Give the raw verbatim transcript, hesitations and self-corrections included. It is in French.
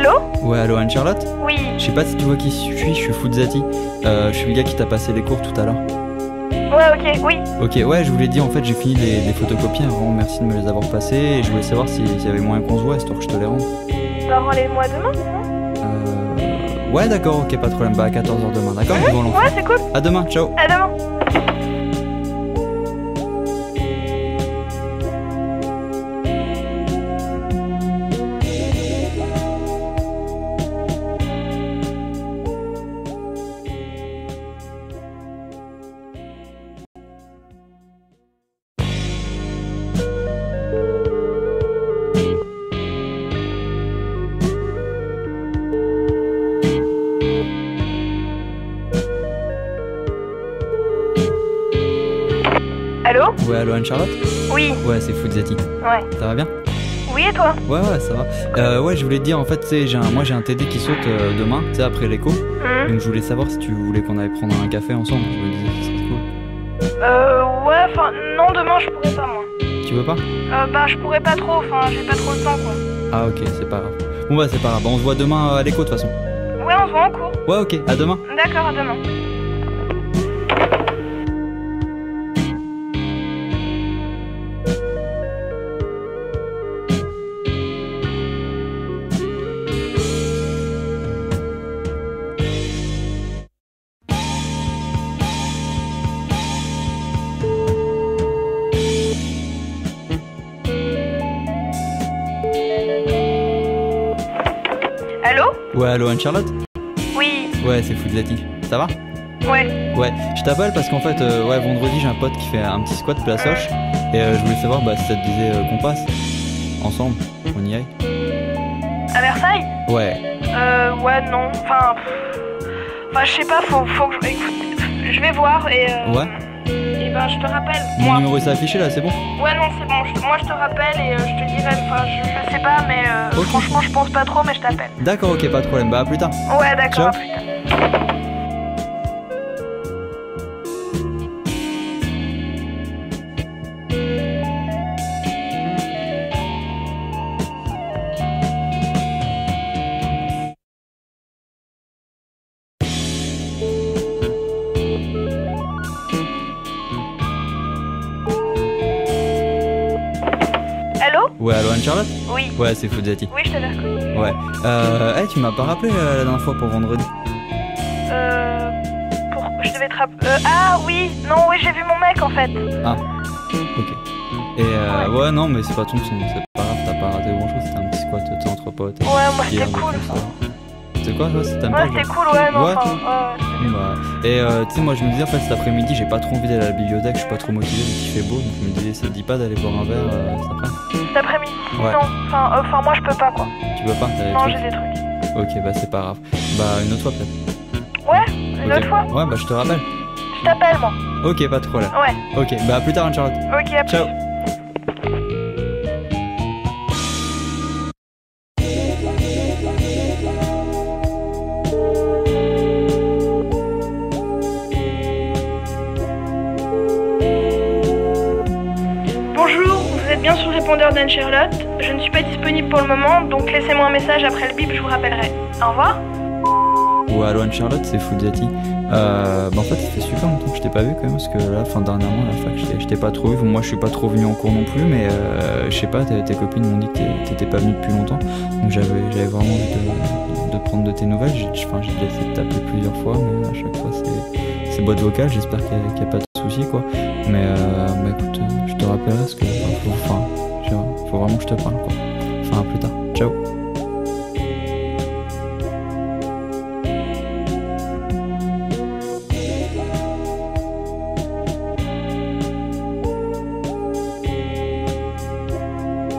Allô? Ouais, allô Anne-Charlotte? Oui. Je sais pas si tu vois qui je suis, je suis Foodzati. Euh, je suis le gars qui t'a passé les cours tout à l'heure. Ouais, ok, oui. Ok, ouais, je voulais dire, en fait, j'ai fini les, les photocopies, vraiment merci de me les avoir passées, et je voulais savoir s'il si y avait moyen qu'on se voit, histoire que je te les rende. Bah, rendez-moi demain, non? Euh... Ouais, d'accord, ok, pas de problème, bah à quatorze heures demain, d'accord? Mmh, Bon, ouais, c'est cool. à demain, ciao. À demain. Allô? Ouais, allô Anne-Charlotte? Oui. Ouais, c'est Foodzati. Ouais. Ça va bien? Oui, et toi? Ouais, ouais, ça va. Euh, ouais, je voulais te dire, en fait, tu sais, j'ai un, moi j'ai un T D qui saute euh, demain, tu sais, après l'écho. Mmh. Donc je voulais savoir si tu voulais qu'on aille prendre un café ensemble. Je me disais, ce serait cool. Euh, ouais, enfin, non, demain, je pourrais pas, moi. Tu veux pas? Euh, bah, je pourrais pas trop, enfin, j'ai pas trop le temps, quoi. Ah, ok, c'est pas grave. Bon, bah, c'est pas grave. Bon, on se voit demain euh, à l'écho, de toute façon. Ouais, on se voit en cours. Ouais, ok, à demain. D'accord, à demain. Allô? Ouais, allô Anne-Charlotte? Oui. Ouais, c'est Foodzati. Ça va? Ouais. Ouais, je t'appelle parce qu'en fait, euh, ouais, vendredi, j'ai un pote qui fait un petit squat place Hoche. Et euh, je voulais savoir bah, si ça te disait euh, qu'on passe ensemble, on y aille. À Versailles? Ouais. Euh, ouais, non. Enfin, pff, enfin, je sais pas, faut, faut que je... Écoute, je vais voir et... Euh, Ouais. Et ben, je te rappelle. Mon Moi. numéro s'est affiché là, c'est bon? Ouais, non, c'est bon. Je- moi, je te rappelle et euh, je te dirai. Enfin, je, je sais pas, mais euh, Ok. franchement, je pense pas trop, mais je t'appelle. D'accord, ok, pas de problème. Bah, à plus tard. Ouais, d'accord, Ciao. à plus tard. Allô? Ouais, allô Anne-Charlotte? Oui. Ouais, c'est Foodzati. Oui, je t'avais reconnu. Ouais. Euh, hey, tu m'as pas rappelé euh, la dernière fois pour vendredi? Euh. Pour... Je devais te rappeler. Euh, ah, oui. Non, oui, j'ai vu mon mec en fait. Ah, ok. Et euh, ouais. non, mais c'est pas ton son, c'est pas grave, t'as pas raté grand chose, c'était un petit squat, t'es entre potes. Ouais, moi, c'était cool. C'est quoi, toi? T'aimes Ouais, pas? c'était genre cool, ouais, non, Ouais. enfin, ouais, c'était bien. Bah, et euh, tu sais, moi je me disais en fait cet après-midi, j'ai pas trop envie d'aller à la bibliothèque, je suis pas trop motivé vu qu'il fait beau, donc je me disais, ça te dit pas d'aller boire un verre euh, cet après-midi? Cet après-midi, Ouais. non. Enfin, euh, enfin, moi, je peux pas, quoi. Tu veux pas? T'as des Non, trucs j'ai des trucs. Ok, bah c'est pas grave. Bah une autre fois peut-être. Ouais, une Ok. autre fois. Ouais, bah je te rappelle. Je t'appelle, moi. Ok, pas de problème. Ouais. Ok, bah à plus tard, Anne-Charlotte. Ok, à plus. Ciao. Bonjour, vous êtes bien sur le répondeur d'Anne-Charlotte. Je ne suis pas disponible pour le moment, donc laissez-moi un message après le bip, je vous rappellerai. Au revoir. Ouais, allô Anne-Charlotte, c'est Foodzati. Euh, bah en fait, ça fait super longtemps que je t'ai pas vu quand même, parce que là, enfin dernièrement, la fac, je t'ai- je t'ai pas trop vu. Bon, moi, je suis pas trop venu en cours non plus, mais euh, je sais pas, tes, tes copines m'ont dit que t'es- t'étais pas venu depuis longtemps, donc j'avais j'avais vraiment envie de, de prendre de tes nouvelles. J'ai enfin, j'ai déjà essayé de t'appeler plusieurs fois, mais à chaque fois, c'est c'est boîte vocale. J'espère qu'il n'y a, qu'il y a pas de soucis, quoi. Mais euh, bah écoute, euh, je te rappellerai parce que enfin, faut, enfin, je- faut vraiment que je te parle, quoi. Enfin, à plus tard. Ciao.